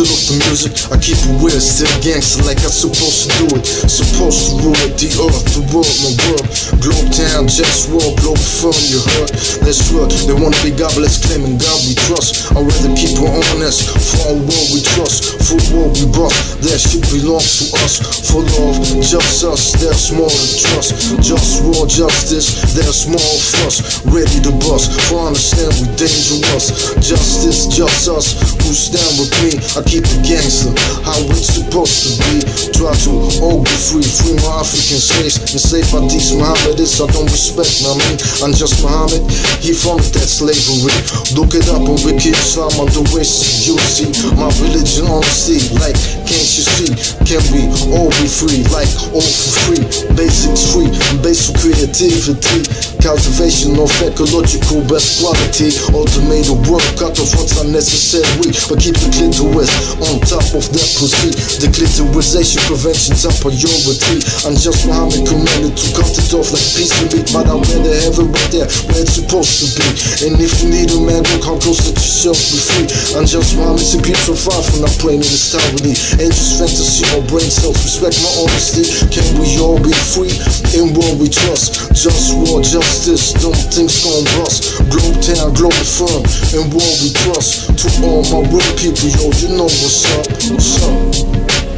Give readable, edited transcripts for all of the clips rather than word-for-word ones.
of the music, I keep it weird, still gangster like I'm supposed to do it. Supposed to rule it, the earth, the world, my world. Globetown, JustWar, Globalfirm, you heard? That's right, they wanna be godless, claiming God we trust. I'd rather keep it honest, for our world we trust, for world we bust. That shit belongs to us, for love, just us, there's more to trust. JustWar, justice, there's more of us, ready to bust, for understand we dangerous. Justice, just us, who stand with me. I keep it gangster, how it's supposed to be. Try to all be free, free my African slaves, enslaved by these Mohammedists I don't respect, I mean, I'm just Muhammad, he founded that slavery. Look it up on Wiki Islam on the races you see. My religion honesty, like, can't you see? Can we all be free, like, all for free? Basics free, basic creativity, cultivation of ecological best quality. Ultimate work, cut off what's unnecessary, but keep the clitoris on top of that pussy. The clitorisation prevention's a priority. I'm just Muhammad commanded to cut it off like piece of meat, but I'd rather have it right there where it's supposed to be. And if you need a man, go come close, let yourself be free. I'm just Muhammad, so keep so far from not playing in this tyranny. Ain't just fantasy or brain cells, respect my honesty. Can we all be free in what we trust? JustWar, justice, don't things gon' bust. Globetown, Globalfirm, in what we trust. To all my real people, yo, you know what's up, what's up.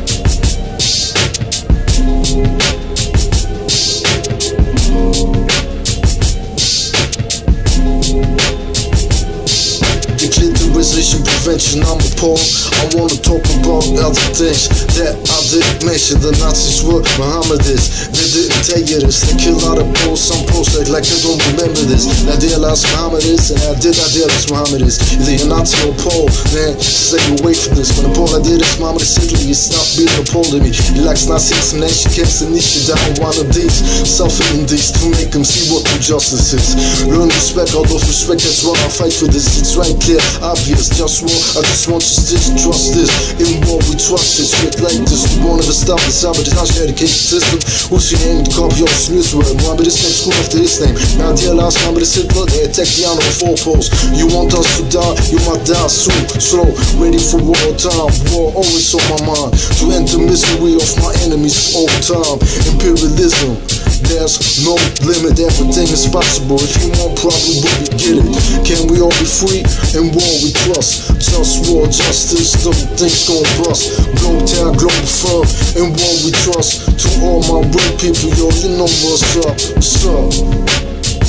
Declitorization prevention, I'm appalled. I wanna talk about other things that I didn't mention. The Nazis were Mohammedists, they didn't tell you this. They kill out of posts, some posts like they don't remember this. I idealize Mohammedists, and I did idealize Mohammedists. Either you're Nazi or Pole, man, stay away from this. When the Pole I did is Mohammedist Italy, you stop being a Pole to me. He likes Nazis and nation camps and niche down one of these. Suffering these to make them see what true justice is. Learn respect, all those respect, that's why I fight for this. It's right clear, obvious, JustWar, I just want you to trust this. In what we trust is shit like this. We won't ever stop the sabotage education system. Who's your name to copy all this news word? Remember this name, school after his name. Now idealize, remember this Hitler, they attack the honor of four poles. You want us to die, you might die soon. Slow, ready for war time. War always on my mind, to end the misery of my enemies all time. Imperialism, there's no limit, everything is possible. If you want problem, we get it. Can we all be free in what we trust? JustWar, justice, them things gon' bust. Globetown, Globalfirm, in what we trust. To all my real people, yo, you know what's up, what's up.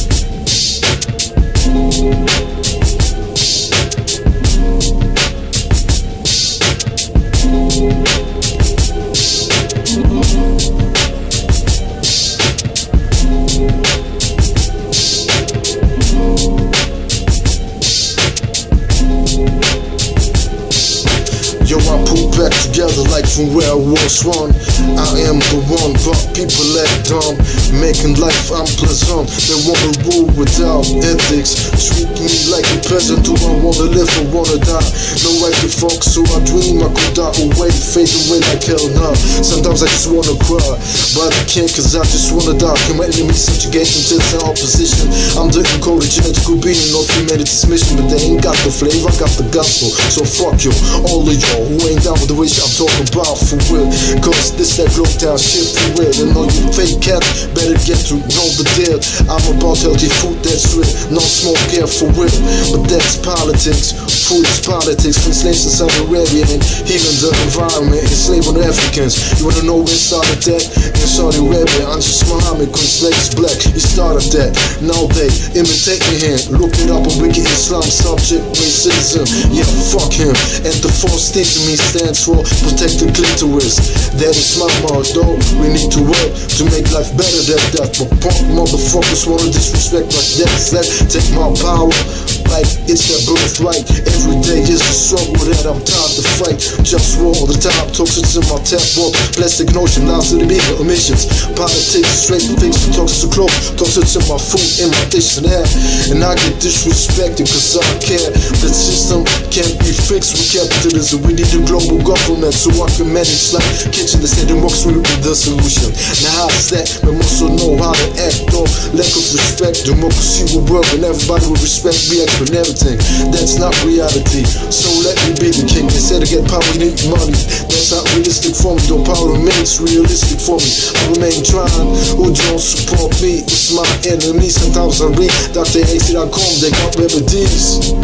Yo, I pull back together like from where I was one. I am the one, but people act dumb, making life unpleasant. They wanna rule without ethics, treat me like a peasant. Do I wanna live or wanna die? No right to fuck, so I dream I could die away, fade away like hell now. Sometimes I just wanna cry, but I can't cause I just wanna die. Can my enemies subjugate until their opposition? I'm the encoded genetical being of humanity's mission, but they ain't got the flavor, I got the gospel. So fuck you, all of y'all who ain't down with the wish I'm talking about for real. Cause this that Globetown shit for real. And all you fake cats better get to know the deal. I'm about healthy food that's real, no smoke here for real. But that's politics, food is politics. From slaves in Saudi Arabia and healing the environment, enslaving Africans. You wanna know where started that? In Saudi Arabia, I'm just Muhammad, when slaves black, he started that. Now they imitate me here, look it up on Wiki Islam, subject racism. Yeah, fuck him. And the false thing to me stands for protect the clitoris. That is my motto. We need to work to make life better than that. But punk motherfuckers wanna disrespect like that. Take my power like it's their birthright. Every day is a struggle that I'm tired to fight. JustWar all the time, toxins in my tap water. Plastic notion, lies to the bigger emissions. Politics, straight things, toxins to clothes. Toxins in my food, in my dish and hair. And I get disrespected cause I care. The system can't be fixed with capitalism. We need a global government so I can manage like kitchen. The state and works with the solution. Now how's that? We also know how to act though. Lack of respect, democracy will work and everybody will respect me and everything. That's not reality. So let me be the king. They said to get power need money. That's not realistic for me, though power remains realistic for me. I remain trying, who don't support me? It's my enemy. Sometimes I read dr.tt.com, they got remedies.